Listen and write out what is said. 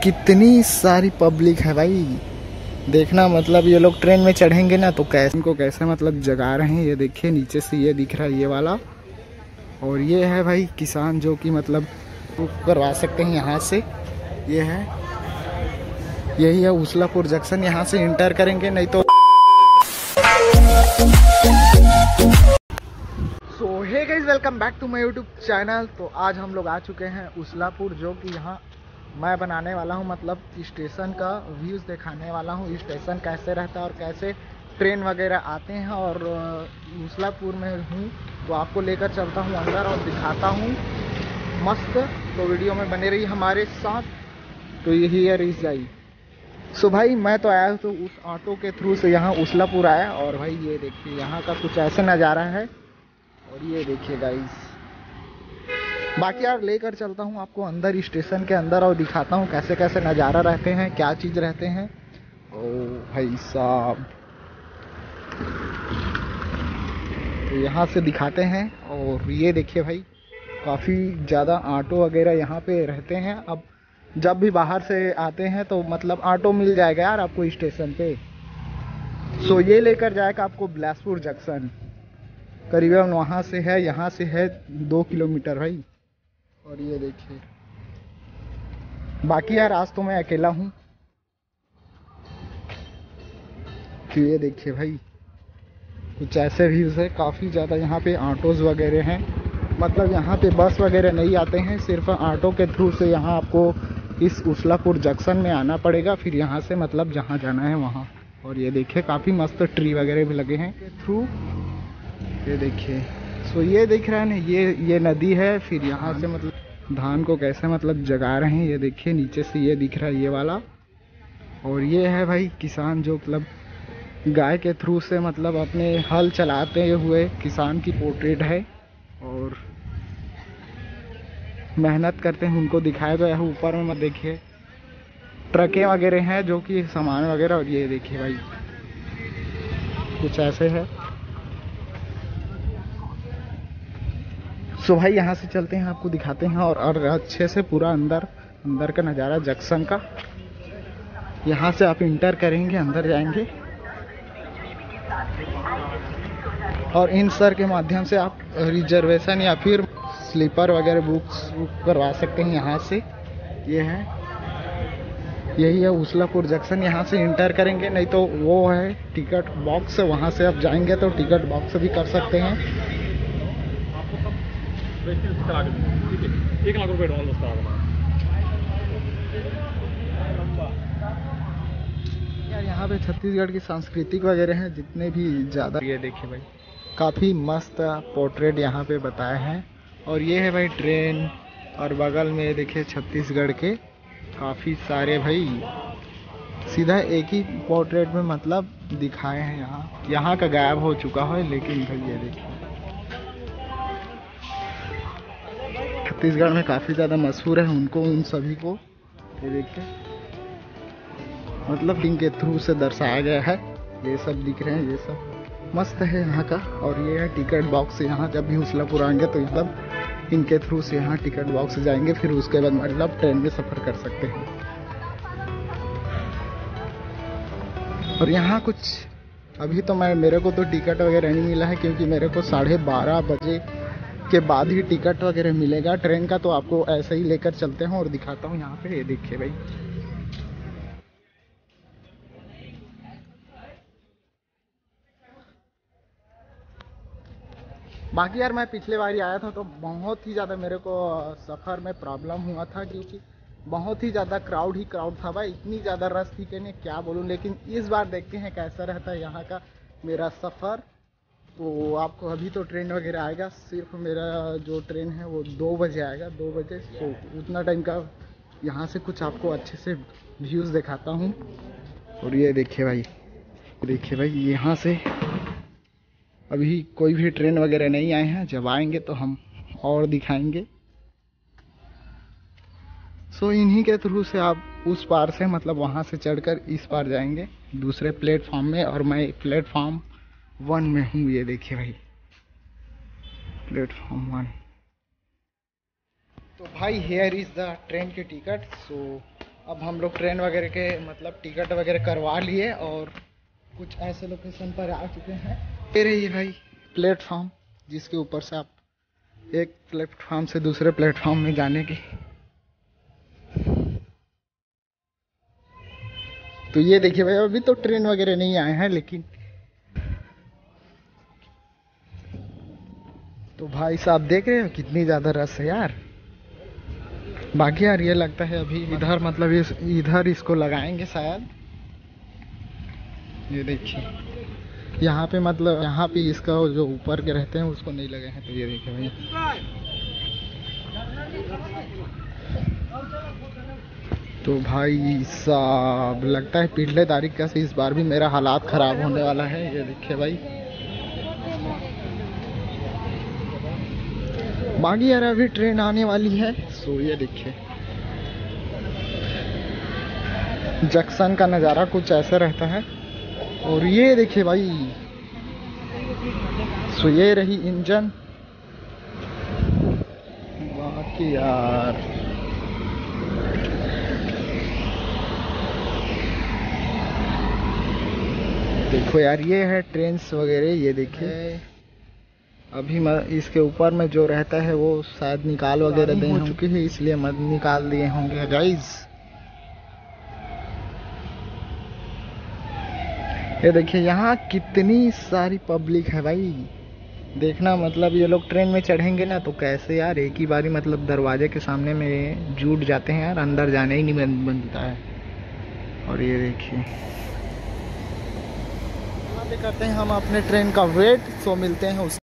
कितनी सारी पब्लिक है भाई, देखना। मतलब ये लोग ट्रेन में चढ़ेंगे ना तो कैसे इनको कैसे मतलब जगा रहे हैं। ये देखिए नीचे से ये दिख रहा है ये वाला, और ये है भाई किसान जो कि मतलब करवा सकते हैं यहाँ से। ये है, यही है उसलापुर जंक्शन। यहाँ से इंटर करेंगे नहीं तो। So hey guys, welcome back to my YouTube channel. तो आज हम लोग आ चुके हैं उसलापुर, जो कि यहाँ मैं बनाने वाला हूँ मतलब स्टेशन का व्यूज़ दिखाने वाला हूँ। स्टेशन कैसे रहता है और कैसे ट्रेन वगैरह आते हैं। और उसलापुर में हूँ तो आपको लेकर चलता हूँ अंदर और दिखाता हूँ मस्त। तो वीडियो में बने रही हमारे साथ। तो यही है रिजाई। सो भाई मैं तो आया तो उस ऑटो के थ्रू से यहाँ उसलापुर आया। और भाई ये देखिए यहाँ का कुछ ऐसा नज़ारा है। और ये देखिए गाइस, बाकी यार लेकर चलता हूँ आपको अंदर स्टेशन के अंदर और दिखाता हूँ कैसे कैसे नज़ारा रहते हैं, क्या चीज़ रहते हैं। ओ भाई साहब, तो यहाँ से दिखाते हैं। और ये देखिए भाई, काफ़ी ज़्यादा ऑटो वगैरह यहाँ पे रहते हैं। अब जब भी बाहर से आते हैं तो मतलब ऑटो मिल जाएगा यार आपको स्टेशन पे। सो ये लेकर जाएगा आपको बिलासपुर जंक्शन। करीबन वहाँ से है, यहाँ से है 2 किलोमीटर भाई। और ये देखिए, बाकी यार आज तो मैं अकेला हूँ। तो ये देखिए भाई, कुछ ऐसे व्यूज़ है। काफ़ी ज़्यादा यहाँ पे ऑटोज़ वगैरह हैं। मतलब यहाँ पे बस वगैरह नहीं आते हैं, सिर्फ ऑटो के थ्रू से यहाँ आपको इस उसलापुर जंक्शन में आना पड़ेगा। फिर यहाँ से मतलब जहाँ जाना है वहाँ। और ये देखिए काफ़ी मस्त ट्री वगैरह भी लगे हैं के थ्रू। ये देखिए, सो ये दिख रहा है ना, ये नदी है। फिर यहाँ से मतलब धान को कैसे मतलब जगा रहे हैं। ये देखिए नीचे से ये दिख रहा है ये वाला। और ये है भाई किसान जो मतलब गाय के थ्रू से मतलब अपने हल चलाते हुए किसान की पोर्ट्रेट है। और मेहनत करते हैं उनको दिखाया गया है। ऊपर में मत देखिए ट्रकें वगैरह हैं जो कि सामान वगैरह। और ये देखिए भाई कुछ ऐसे है। सो भाई यहाँ से चलते हैं, आपको दिखाते हैं और अच्छे से पूरा अंदर का नज़ारा जंक्शन का। यहाँ से आप इंटर करेंगे, अंदर जाएंगे और इन सर के माध्यम से आप रिजर्वेशन या फिर स्लीपर वगैरह बुक करवा सकते हैं यहाँ से। ये है, यही है उसलापुर जंक्शन। यहाँ से इंटर करेंगे नहीं तो वो है टिकट बॉक्स, वहाँ से आप जाएंगे तो टिकट बॉक्स भी कर सकते हैं। 1 लाख रुपए एडवांस बता रहा यार यहाँ पे छत्तीसगढ़ की सांस्कृतिक वगैरह हैं जितने भी ज़्यादा। ये देखिए भाई, काफ़ी मस्त पोर्ट्रेट यहाँ पे बताए हैं। और ये है भाई ट्रेन, और बगल में देखिए छत्तीसगढ़ के काफ़ी सारे भाई सीधा एक ही पोर्ट्रेट में मतलब दिखाए हैं। यहाँ का गायब हो चुका है, लेकिन भाई ये देखिए छत्तीसगढ़ में काफ़ी ज़्यादा मशहूर है उनको, उन सभी को। ये देखिए मतलब इनके थ्रू से दर्शाया गया है। ये सब दिख रहे हैं, ये सब मस्त है यहाँ का। और ये है टिकट बॉक्स। यहाँ जब भी उसलापुर आएंगे तो मतलब इनके थ्रू से यहाँ टिकट बॉक्स जाएंगे, फिर उसके बाद मतलब ट्रेन में सफ़र कर सकते हैं। और यहाँ कुछ अभी तो मेरे को तो टिकट वगैरह नहीं मिला है, क्योंकि मेरे को 12:30 बजे के बाद ही टिकट वगैरह मिलेगा ट्रेन का। तो आपको ऐसे ही लेकर चलते हैं और दिखाता हूँ यहाँ पे। ये देखिए भाई, बाकी यार मैं पिछले बार ही आया था तो बहुत ही ज़्यादा मेरे को सफ़र में प्रॉब्लम हुआ था, क्योंकि बहुत ही ज़्यादा क्राउड ही क्राउड था भाई। इतनी ज़्यादा रश थी कि नहीं क्या बोलूँ। लेकिन इस बार देखते हैं कैसा रहता है यहाँ का मेरा सफ़र। तो आपको अभी तो ट्रेन वगैरह आएगा, सिर्फ मेरा जो ट्रेन है वो 2 बजे आएगा, 2 बजे। तो उतना टाइम का यहाँ से कुछ आपको अच्छे से व्यूज़ दिखाता हूँ। और ये देखिए भाई यहाँ से अभी कोई भी ट्रेन वगैरह नहीं आए हैं। जब आएंगे तो हम और दिखाएंगे। सो इन्हीं के थ्रू से आप उस पार से मतलब वहाँ से चढ़कर इस पार जाएंगे दूसरे प्लेटफॉर्म में। और मैं प्लेटफॉर्म 1 में हूँ। ये देखिए भाई प्लेटफॉर्म 1। तो भाई हेयर इज़ द ट्रेन के टिकट। सो अब हम लोग ट्रेन वगैरह के मतलब टिकट वगैरह करवा लिए और कुछ ऐसे लोकेशन पर आ चुके हैं। ये रही भाई प्लेटफॉर्म, जिसके ऊपर से आप एक प्लेटफॉर्म से दूसरे प्लेटफॉर्म में जाने की। तो ये देखिए भाई, अभी तो ट्रेन वगैरह नहीं आए हैं, लेकिन तो भाई साहब देख रहे हो कितनी ज़्यादा रस है यार। बाकी यार ये लगता है अभी इधर मतलब इधर इसको लगाएंगे शायद। ये देखिए यहाँ पे मतलब यहाँ पे इसका जो ऊपर के रहते हैं उसको नहीं लगे हैं। तो ये देखिए भाई, तो भाई साहब लगता है पिछले तारीख का से इस बार भी मेरा हालात ख़राब होने वाला है। ये देखिए भाई, बाकी यार अभी ट्रेन आने वाली है। सो ये देखिए जंक्शन का नज़ारा कुछ ऐसा रहता है। और ये देखिए भाई, सो ये रही इंजन। बाकी यार देखो यार, ये है ट्रेन्स वगैरह। ये देखिए अभी इसके ऊपर में जो रहता है वो शायद निकाल वगैरह दे हो चुकी है, इसलिए मत निकाल दिए होंगे गाइस। ये देखिए यहाँ कितनी सारी पब्लिक है भाई, देखना। मतलब ये लोग ट्रेन में चढ़ेंगे ना तो कैसे यार एक ही बारी मतलब दरवाजे के सामने में जुट जाते हैं यार, अंदर जाने ही नहीं बनता है। और ये देखिए यहाँ पे करते हैं हम अपने ट्रेन का वेट। सो मिलते हैं उस